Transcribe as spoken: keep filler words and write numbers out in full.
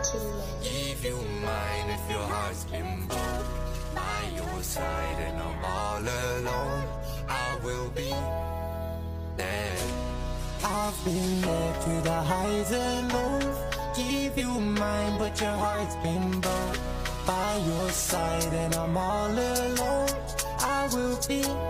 Give you mine if your heart's been broke. By your side and I'm all alone, I will be there. I've been there through the highs and lows. Give you mine but your heart's been broke. By your side and I'm all alone, I will be